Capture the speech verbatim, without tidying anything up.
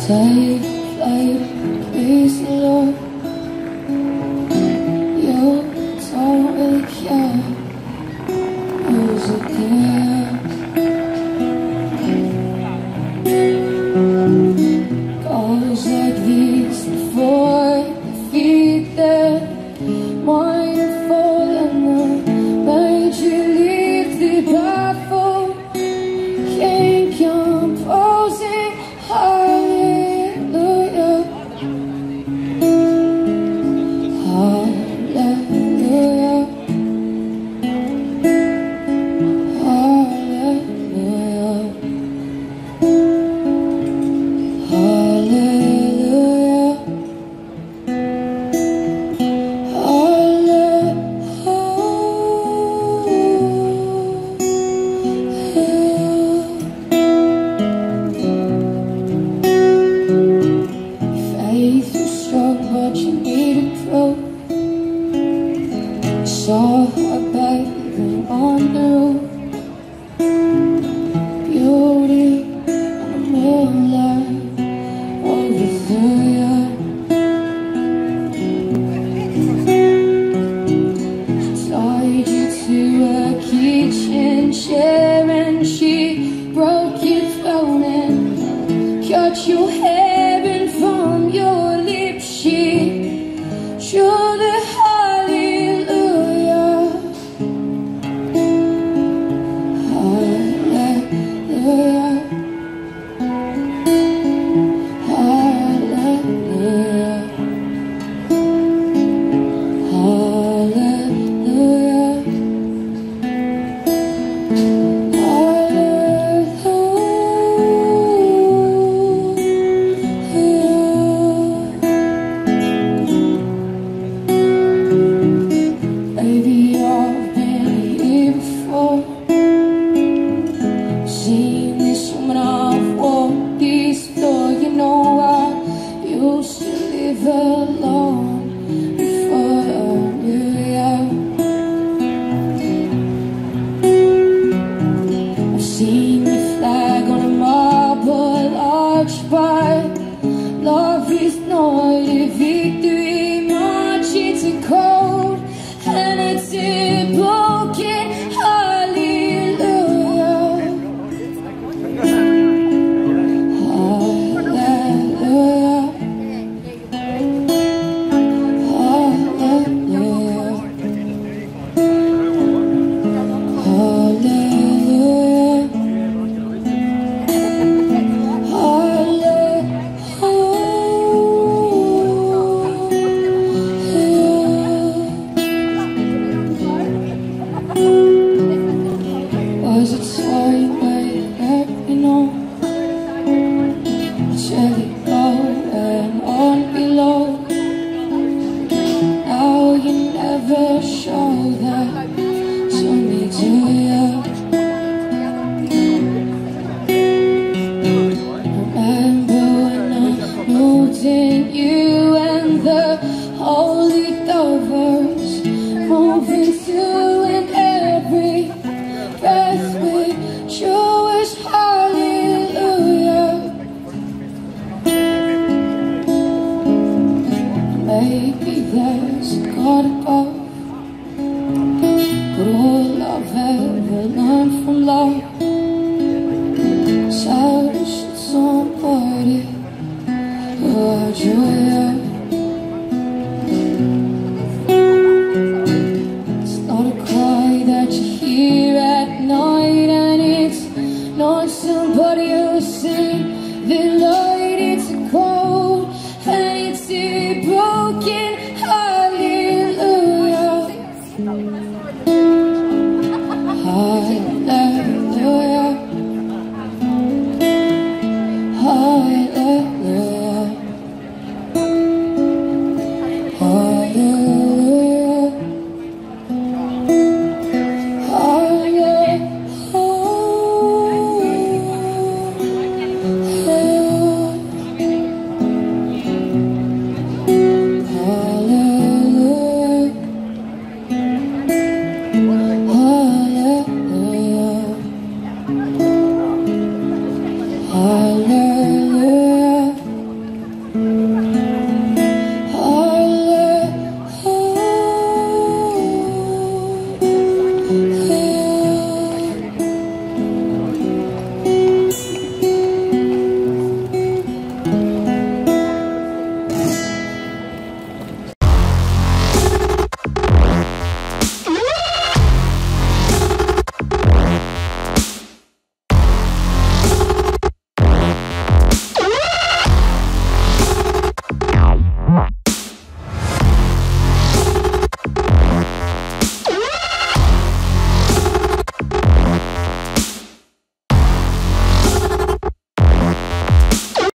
Take flight, praise the Lord. You don't really care who's again. Calls like these before the feet that mindful and the made you leave the baffled. Can't composing hallelujah, hallelujah, hallelujah, hallelujah, faith was strong, but you needed proof. Saw her bathing on the roof. Beauty on the moonlight overthrew you. Tied you to a kitchen chair and she broke your throne and cut your hair, and from your lips she drew the hallelujah, hallelujah, hallelujah, hallelujah, baby, I've been here before. Seen this when I've walked this floor. You know I used to live alone before I knew you. I've seen the flag on a marble arch, but love is not a victory march. It's a cold and it's a broken hallelujah, hallelujah, hallelujah, hallelujah. Was it